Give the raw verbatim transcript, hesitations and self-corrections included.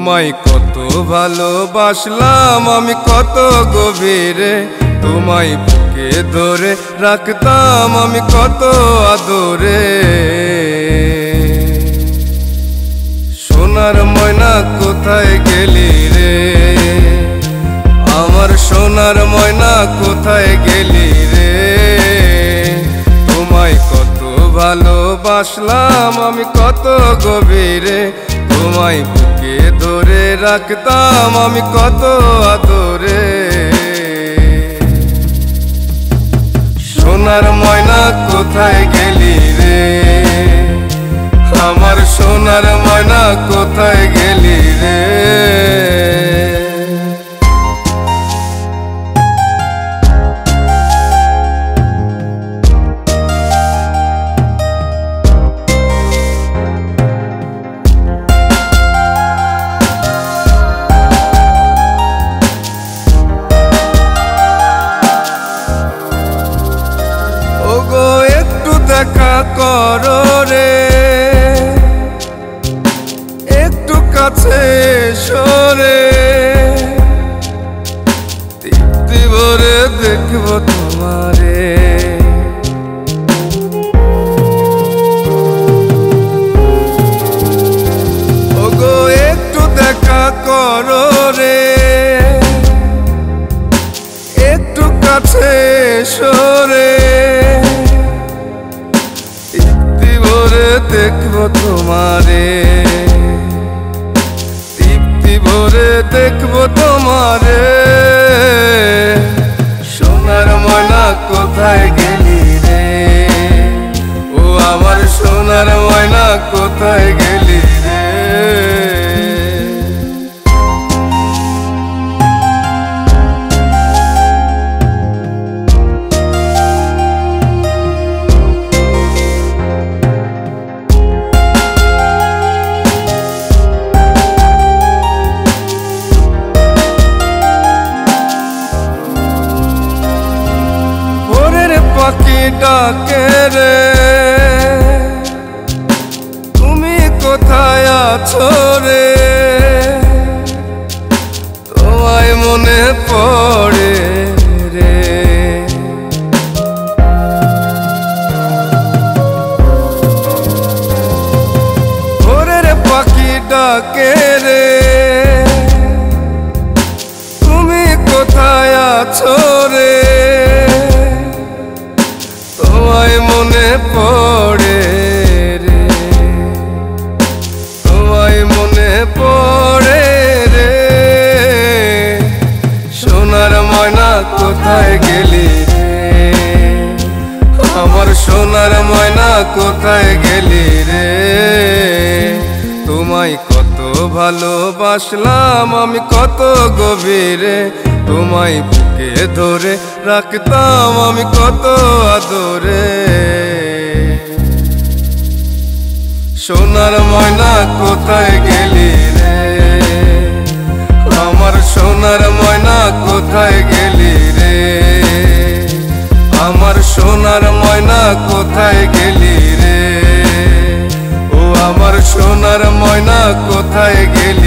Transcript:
তোমায় কত ভালোবাসলাম আমি কত গভীরে, তোমায় বুকে ধরে রাখতাম আমি কত আদরে। সোনার ময়না কোথায় গেলি রে, আমার সোনার ময়না কোথায় গেলি রে। তোমায় কত ভালোবাসলাম আমি কত গভীরে, তোমায় বুকে ধরে রাখতাম আমি কত আদরে। সোনার ময়না কোথায় গেলি রে, আমার সোনার ময়না কোথায় গেলি রে। ওগো একটু দেখা করো রে, একটু কাছে সরে, তৃপ্তি ভরে দেখবো তোমারে। ওগো একটু দেখা করো রে, একটু কাছে সরে, দেখবো তোমারে, তৃপ্তি ভরে দেখবো তোমারে। সোনার ময়না কোথায় গেলি রে, ও আমার সোনার ময়না কোথায় গেলি রে। পাখি ডাকে রে, তুমি কোথায় আছো রে, তোমায় মনে পড়ে রে। ভোরের পাখি ডাকে রে, তুমি কোথায় আছো রে, তোমায় মনে পড়ে রে, তোমায় মনে পড়ে রে। সোনার ময়না কোথায় গেলি রে, আমার সোনার ময়না কোথায় গেলি রে। তোমায় কত ভালোবাসলাম আমি কত গভীরে, তোমায় বুকে ধরে রাখতাম আমি কত আদরে। সোনার ময়না কোথায় গেলি রে, আমার সোনার ময়না কোথায় গেলি রে। আমার সোনার ময়না কোথায় গেলি রে, ও আমার সোনার ময়না কোথায় গেলি।